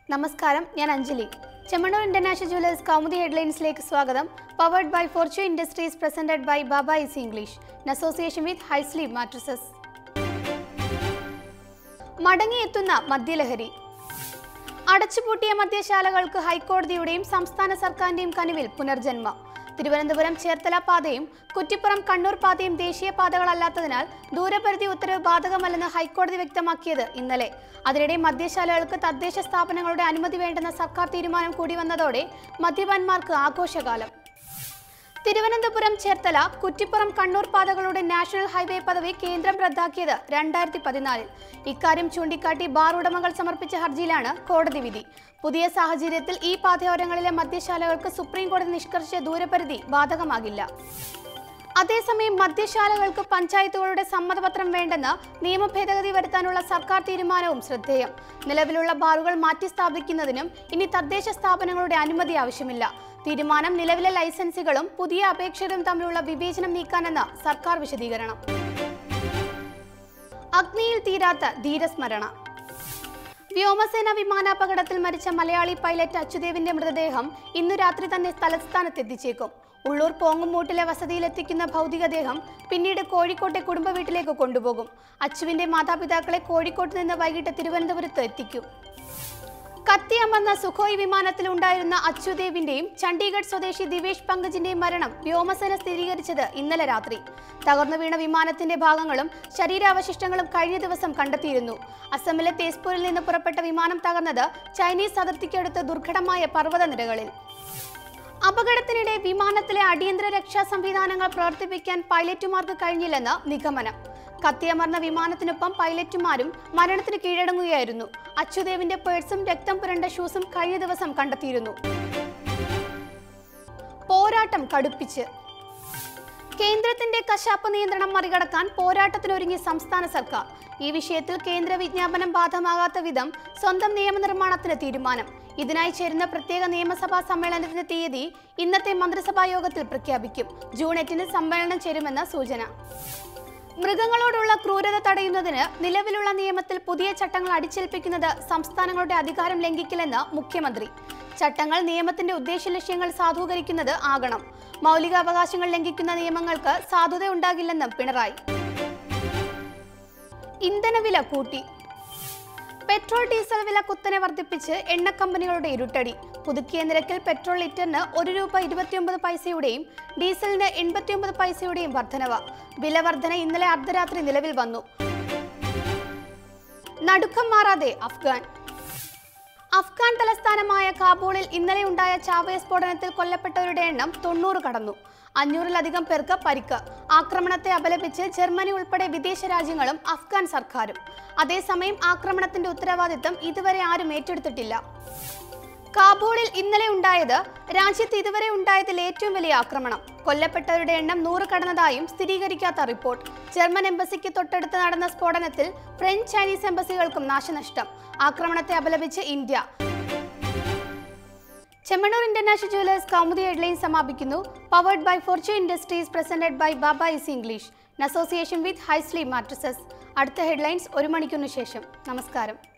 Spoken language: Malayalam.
നമസ്കാരം, ഞാൻ അഞ്ജലി. ചെമ്മണ്ണൂർ ഇന്റർനാഷണൽ ജുവലേഴ്സ് കൗമുദി ഹെഡ്ലൈൻസിലേക്ക് സ്വാഗതം. Powered by fortune industries, presented by Baba is English, in association with high sleeve mattresses. മടങ്ങിയെത്തുന്ന മദ്യലഹരി. അടച്ചുപൂട്ടിയ മദ്യശാലകൾക്ക് ഹൈക്കോടതിയുടെയും സംസ്ഥാന സർക്കാരിന്റെയും കനിവിൽ പുനർജന്മം. തിരുവനന്തപുരം ചേർത്തല പാതയും കുറ്റിപ്പുറം കണ്ണൂർ പാതയും ദേശീയ പാതകളല്ലാത്തതിനാൽ ദൂരപരിധി ഉത്തരവ് ബാധകമല്ലെന്ന് ഹൈക്കോടതി വ്യക്തമാക്കിയത് ഇന്നലെ. അതിനിടെ മദ്യശാലകൾക്ക് തദ്ദേശ സ്ഥാപനങ്ങളുടെ അനുമതി വേണ്ടെന്ന സർക്കാർ തീരുമാനം കൂടി വന്നതോടെ മദ്യപാന്മാർക്ക് ആഘോഷകാലം. തിരുവനന്തപുരം ചേർത്തല കുറ്റിപ്പുറം കണ്ണൂർ പാതകളുടെ നാഷണൽ ഹൈവേ പദവി കേന്ദ്രം റദ്ദാക്കിയത് 2014. ഇക്കാര്യം ചൂണ്ടിക്കാട്ടി ബാർ ഉടമകൾ സമർപ്പിച്ച ഹർജിയിലാണ് കോടതി വിധി. പുതിയ സാഹചര്യത്തിൽ ഈ പാതയോരങ്ങളിലെ മദ്യശാലകൾക്ക് സുപ്രീം കോടതി നിഷ്കർഷിച്ച ദൂരപരിധി ബാധകമാകില്ല. അതേസമയം മദ്യശാലകൾക്ക് പഞ്ചായത്തുകളുടെ സമ്മതപത്രം വേണ്ടെന്ന് നിയമ ഭേദഗതി വരുത്താനുള്ള സർക്കാർ തീരുമാനവും ശ്രദ്ധേയം. നിലവിലുള്ള ബാറുകൾ മാറ്റി സ്ഥാപിക്കുന്നതിനും ഇനി തദ്ദേശ സ്ഥാപനങ്ങളുടെ അനുമതി ആവശ്യമില്ല. തീരുമാനം നിലവിലെ ലൈസൻസുകളും പുതിയ അപേക്ഷകരും തമ്മിലുള്ള വിവേചനം നീക്കാനെന്ന സർക്കാർ വിശദീകരണം. അഗ്നിയിൽ തീരാത്ത ധീരസ്മരണ. വ്യോമസേന വിമാനാപകടത്തിൽ മരിച്ച മലയാളി പൈലറ്റ് അച്യുദേവിന്റെ മൃതദേഹം ഇന്നു രാത്രി തന്നെ തലസ്ഥാനത്തെത്തിച്ചേക്കും. ഉള്ളൂർ പോങ്ങുമൂട്ടിലെ വസതിയിലെത്തിക്കുന്ന ഭൗതികദേഹം പിന്നീട് കോഴിക്കോട്ടെ കുടുംബ വീട്ടിലേക്ക് കൊണ്ടുപോകും. അച്ചുവിന്റെ മാതാപിതാക്കളെ കോഴിക്കോട്ട് നിന്ന് വൈകിട്ട് തിരുവനന്തപുരത്ത് എത്തിക്കും. കത്തിയമർന്ന സുഖോയ് വിമാനത്തിലുണ്ടായിരുന്ന അച്യുദേവിന്റെയും ചണ്ഡീഗഡ് സ്വദേശി ദിവേഷ് പങ്കജിന്റെയും മരണം വ്യോമസേന സ്ഥിരീകരിച്ചത് ഇന്നലെ രാത്രി. തകർന്നു വീണ വിമാനത്തിന്റെ ഭാഗങ്ങളും ശരീരാവശിഷ്ടങ്ങളും കഴിഞ്ഞ ദിവസം കണ്ടെത്തിയിരുന്നു. അസമിലെ തേസ്പൂരിൽ നിന്ന് പുറപ്പെട്ട വിമാനം തകർന്നത് ചൈനീസ് അതിർത്തിക്കടുത്ത് ദുർഘടമായ പർവ്വതനിരകളിൽ. അപകടത്തിനിടെ വിമാനത്തിലെ അടിയന്തര രക്ഷാ സംവിധാനങ്ങൾ പ്രവർത്തിപ്പിക്കാൻ പൈലറ്റുമാർക്ക് കഴിഞ്ഞില്ലെന്ന് നിഗമനം. കത്തിയമർന്ന വിമാനത്തിനൊപ്പം പൈലറ്റുമാരും മരണത്തിന് കീഴടങ്ങുകയായിരുന്നു. അച്യുദേവിന്റെ പേഴ്സും രക്തം പുരണ്ട ഷൂസും കഴിഞ്ഞ ദിവസം കണ്ടെത്തിയിരുന്നു. പോരാട്ടം കടുപ്പിച്ച്. കേന്ദ്രത്തിന്റെ കശാപ്പ് നിയന്ത്രണം മറികടക്കാൻ പോരാട്ടത്തിനൊരുങ്ങി സംസ്ഥാന സർക്കാർ. ഈ വിഷയത്തിൽ കേന്ദ്ര വിജ്ഞാപനം ബാധകമാകാത്ത വിധം സ്വന്തം നിയമനിർമ്മാണത്തിന് തീരുമാനം. ഇതിനായി ചേരുന്ന പ്രത്യേക നിയമസഭാ സമ്മേളനത്തിന്റെ തീയതി ഇന്നത്തെ മന്ത്രിസഭാ യോഗത്തിൽ പ്രഖ്യാപിക്കും. ജൂൺ 8-ന് സമ്മേളനം ചേരുമെന്ന സൂചന. മൃഗങ്ങളോടുള്ള ക്രൂരത തടയുന്നതിന് നിലവിലുള്ള നിയമത്തിൽ പുതിയ ചട്ടങ്ങൾ അടിച്ചേൽപ്പിക്കുന്നത് സംസ്ഥാനങ്ങളുടെ അധികാരം ലംഘിക്കില്ലെന്ന് മുഖ്യമന്ത്രി. ചട്ടങ്ങൾ നിയമത്തിന്റെ ഉദ്ദേശ ലക്ഷ്യങ്ങൾ സാധൂകരിക്കുന്നത് ആകണം. മൗലികാവകാശങ്ങൾ ലംഘിക്കുന്ന നിയമങ്ങൾക്ക് സാധുത ഉണ്ടാകില്ലെന്നും പിണറായി. ഇന്ധനവില കൂട്ടി. പെട്രോൾ ഡീസൽ വില കുത്തനെ വർദ്ധിപ്പിച്ച് എണ്ണ കമ്പനികളുടെ ഇരുട്ടടി. പുതുക്കിയ നിരക്കിൽ പെട്രോൾ ലിറ്ററിന് ₹1.29 ഡീസലിന് 89 വർധനവ്. വില വർധന ഇന്നലെ അർദ്ധരാത്രി നിലവിൽ വന്നു. നടുക്കം മാറാതെ അഫ്ഗാൻ തലസ്ഥാനമായ കാബൂളിൽ ഇന്നലെ ഉണ്ടായ ചാവേർ സ്ഫോടനത്തിൽ കൊല്ലപ്പെട്ടവരുടെ എണ്ണം 90 കടന്നു. 500-ലധികം പേർക്ക് പരിക്ക്. ആക്രമണത്തെ അപലപിച്ച് ജർമ്മനി ഉൾപ്പെടെ വിദേശ രാജ്യങ്ങളും അഫ്ഗാൻ സർക്കാരും. അതേസമയം ആക്രമണത്തിന്റെ ഉത്തരവാദിത്തം ഇതുവരെ ആരും ഏറ്റെടുത്തിട്ടില്ല. കാബൂളിൽ ഇന്നലെ ഉണ്ടായത് രാജ്യത്ത് ഇതുവരെ ഉണ്ടായതിൽ ഏറ്റവും വലിയ ആക്രമണം. കൊല്ലപ്പെട്ടവരുടെ എണ്ണം 100 കടന്നതായും സ്ഥിരീകരിക്കാത്ത റിപ്പോർട്ട്. ജർമ്മൻ എംബസിക്ക് തൊട്ടടുത്ത് നടന്ന സ്ഫോടനത്തിൽ ഫ്രഞ്ച്, ചൈനീസ് എംബസികൾക്കും നാശനഷ്ടം. ആക്രമണത്തെ അപലപിച്ച് India. Chemmanur international jewellers Kaumudi headlines സമാപിക്കുന്നു. Powered by fortune industries, presented by Baba is English, in association with high sleeve mattresses. അടുത്ത ഹെഡ്ലൈൻസ് 1 മണിക്കൂറിന് ശേഷം. നമസ്കാരം.